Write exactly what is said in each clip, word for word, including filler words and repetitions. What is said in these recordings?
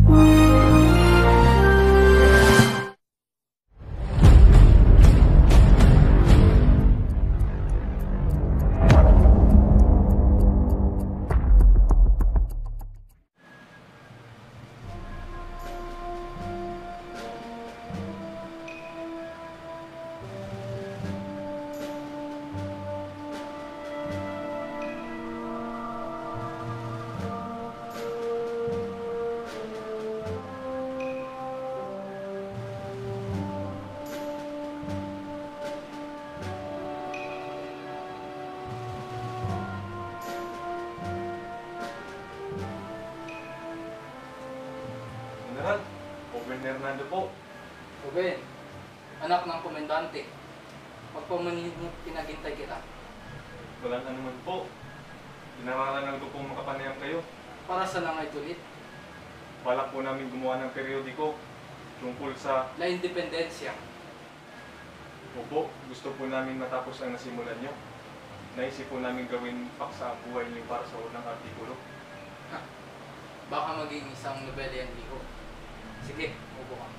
General, Oben Hernando po. Oben, anak ng komendante. Magpamanid mo pinaghintay kita. Walang anuman po. Inaralan ko pong makapanayam kayo. Para sa nangay tulit, Balak po namin gumawa ng periodiko tungkol sa... La Independencia. Opo, gusto po namin matapos ang nasimulan nyo. Naisip po namin gawin paksa ang buhay niyo para sa unang artikulo. Ha, baka maging isang nobela yan, Liho. Sige, upo ka.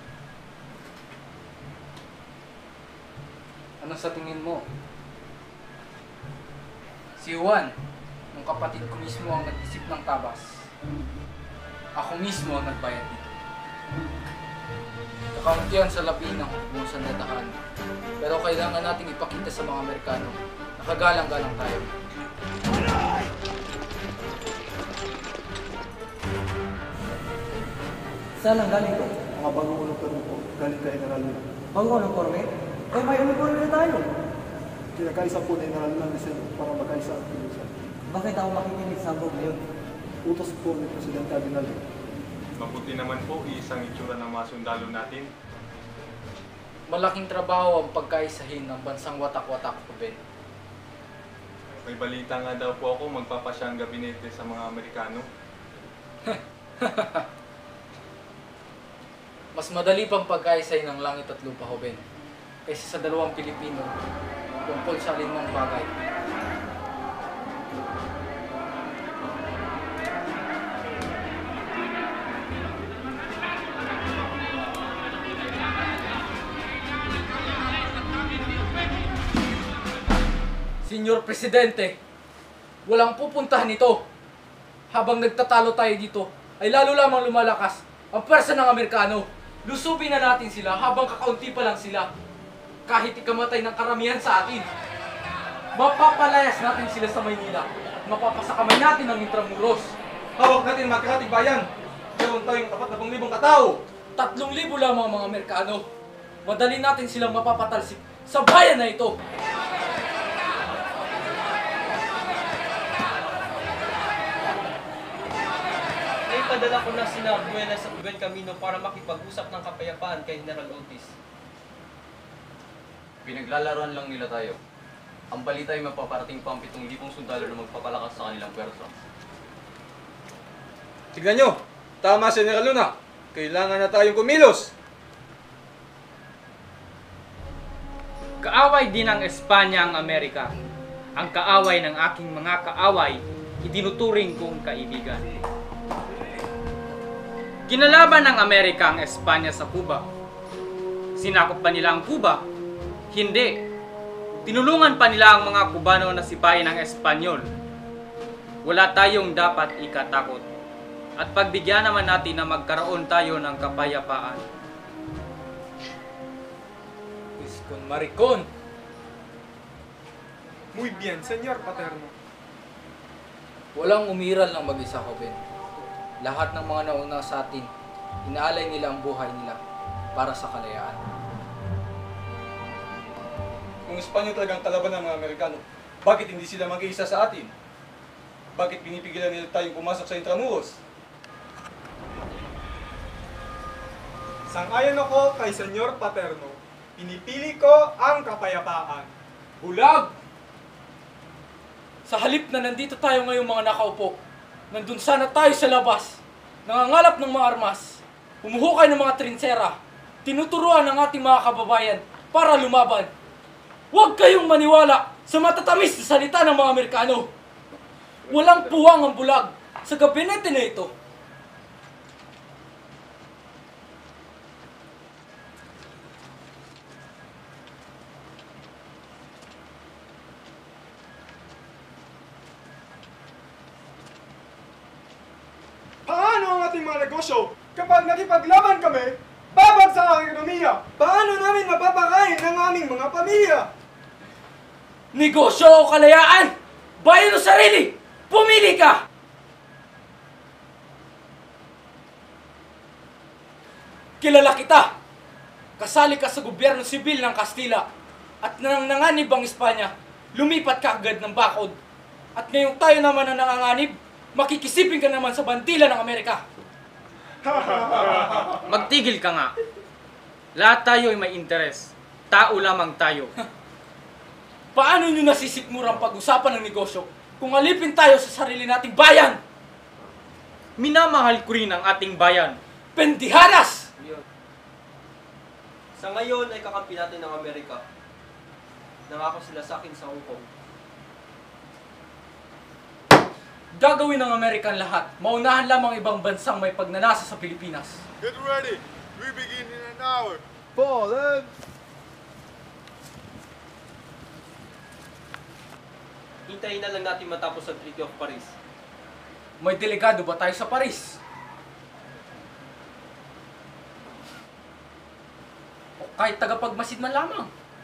Ano sa tingin mo? Si Juan, yung kapatid ko mismo ang nag-isip ng tabas. Ako mismo ang nagbayad dito. Kakauntihan sa labi ng hukbong sandatahan. Pero kailangan nating ipakita sa mga Amerikano na kagalang-galang tayo. Saan ang galing ko? Mga bagong uniforme po, galing kay General Luna. Bagong uniforme? Eh, may uniforme na tayo. Kinakaisa po ni General Luna Liceo para magkaisa ang kilusan. Bakit ako makikinig sa ambog ngayon? Utos po ni Presidente Aguinaldo. Mabuti naman po, isang itsura ng mga sundalo natin. Malaking trabaho ang pagkaisahin ng bansang watak-watak, Ben. May balita nga daw po ako magpapasya ang gabinete sa mga Amerikano. Mas madali pang pagkaisay ng langit at lupa, Ben, kaysa sa dalawang Pilipino tungkol sa alinmang bagay. Senyor Presidente, walang pupuntahan ito. Habang nagtatalo tayo dito, ay lalo lamang lumalakas ang pwersa ng Amerikano. Lusubin na natin sila habang kakaunti pa lang sila. Kahit ikamatay ng karamihan sa atin. Mapapalayas natin sila sa Maynila. Mapapasakamay natin ang Intramuros. Hawak natin magkakating bayan. Gawin tayong apat na pang libong katao. Tatlong libo lamang ang mga Amerikano. Madali natin silang mapapatalsik sa bayan na ito. Padala ko na sina Buenas at Buen Camino para makipag-usap ng kapayapaan kay General Otis. Pinaglalaroan lang nila tayo. Ang balita ay mapaparating pa ang pitong libong sundalo na magpapalakas sa kanilang pwersa. Tignan nyo, tama si General Luna. Kailangan na tayong kumilos. Kaaway din ng Espanya ang Amerika. Ang kaaway ng aking mga kaaway, itinuturing kong kaibigan. Kinalaban ng Amerika ang Espanya sa Cuba. Sinakop pa nila ang Cuba? Hindi. Tinulungan pa nila ang mga Cubano na sipahin ng Espanyol. Wala tayong dapat ikatakot. At pagbigyan naman natin na magkaroon tayo ng kapayapaan. Iskon Maricon! Muy bien, Senyor Paterno. Walang umiral ng mag-isa, Ben. Lahat ng mga nauna sa atin, inaalay nila ang buhay nila para sa kalayaan. Kung Espanyol talagang kalaban ng mga Amerikano, bakit hindi sila mag-iisa sa atin? Bakit pinipigilan nila tayong pumasok sa Intramuros? Sang-ayon ako kay Senyor Paterno. Pinipili ko ang kapayapaan. Bulag! Sa halip na nandito tayo ngayong mga nakaupo, nandun sana tayo sa labas, nangangalap ng mga armas, humuhukay ng mga trinsera, tinuturuan ng ating mga kababayan para lumaban. Huwag kayong maniwala sa matatamis na salita ng mga Amerikano. Walang puwang ang bulag sa gabinete na ito. mga negosyo. Kapag nakipaglaban kami, babagsak ang ekonomiya. Paano namin mapapakain ang aming mga pamilya? Negosyo o kalayaan? Bayan o sarili? Pumili ka! Kilala kita! Kasali ka sa gobyerno sibil ng Kastila at nang nanganib ang Espanya, lumipat ka agad ng bakod. At ngayong tayo naman ang nanganganib, makikisipin ka naman sa bandila ng Amerika. Magtigil ka nga. Lahat tayo ay may interes. Tao lamang tayo. Paano nyo nasisikmurang pag-usapan ng negosyo kung alipin tayo sa sarili nating bayan? Minamahal ko rin ang ating bayan. Pendiharas! Sa ngayon ay kakampi natin ng Amerika. Nangako sila sa akin sa Hong Kong. Gagawin ng Amerikan lahat. Maunahan lamang ibang bansang may pagnanasa sa Pilipinas. Get ready. We begin in an hour. Fallen! Hintayin na lang natin matapos ang Treaty of Paris. May delegado ba tayo sa Paris? O kahit tagapagmasid man lamang.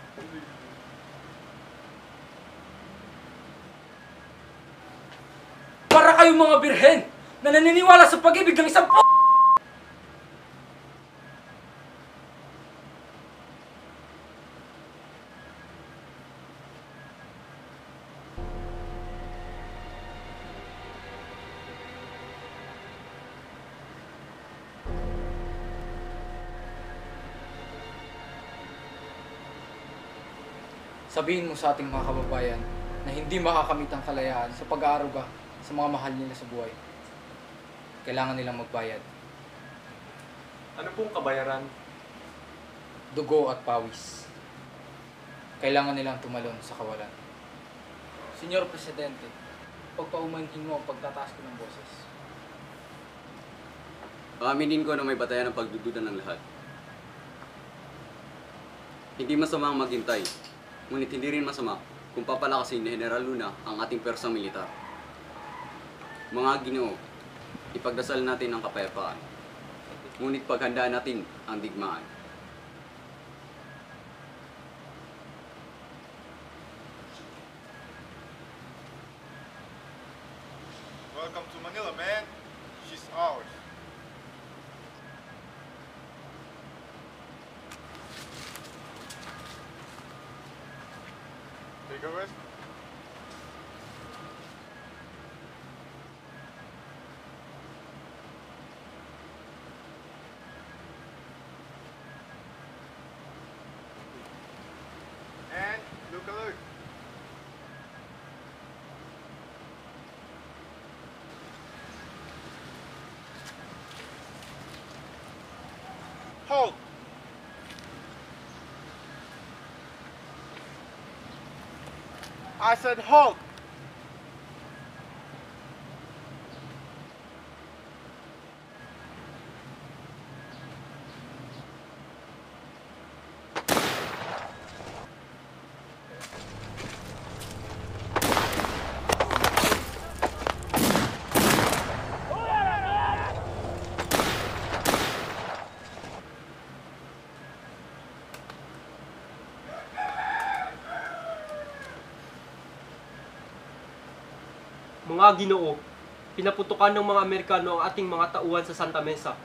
Para kayong mga birhen na naniniwala sa pag-ibig ng isang p***. Sabihin mo sa ating mga kababayan na hindi makakamit ang kalayaan sa pag-aaruga sa mga mahal nila sa buhay. Kailangan nilang magbayad. Ano pong kabayaran? Dugo at pawis. Kailangan nilang tumalon sa kawalan. Senyor Presidente, pagpaumanhin mo ang pagtataas ko ng boses. Aaminin ko na may batayan ng pagdududa ng lahat. Hindi masama ang maghintay, ngunit hindi rin masama kung papalakasin ni General Luna ang ating persang militar. Mga Ginoo, ipagdasal natin ang kapayapaan, ngunit paghandaan natin ang digmaan. Welcome to Manila, man. She's ours. Take a rest. And look alert. Halt! I said halt! Mga Ginoo, pinaputukan ng mga Amerikano ang ating mga tauhan sa Santa Mesa.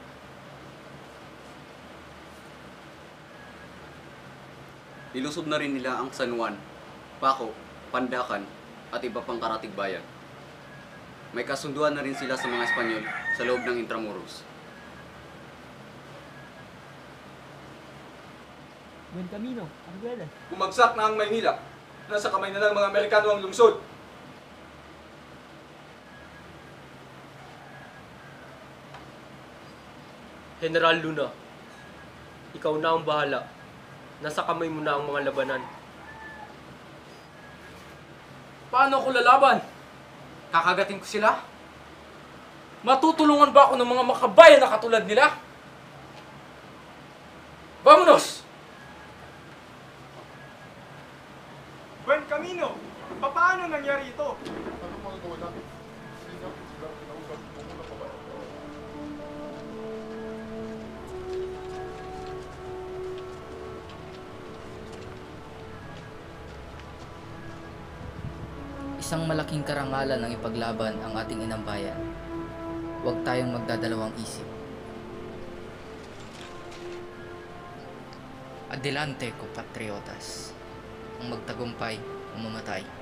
Ilusob na rin nila ang San Juan, Paco, Pandacan at iba pang karatig bayan. May kasunduan na rin sila sa mga Espanyol sa loob ng Intramuros. Buen camino, Arguela. Bumagsak na ang Maynila. Nasa kamay na ng mga Amerikano ang lungsod. General Luna, ikaw na ang bahala. Nasa kamay mo na ang mga labanan. Paano ako lalaban? Kakagatin ko sila? Matutulungan ba ako ng mga makabayan na katulad nila? Vamonos! Buen camino! Paano nangyari ito? Ano magagawa natin? Sino? Sila kinausap mo muna pa ba? Isang malaking karangalan ang ipaglaban ang ating inang bayan. Huwag tayong magdadalawang isip. Adelante, compatriotas. Ang magtagumpay o mamatay.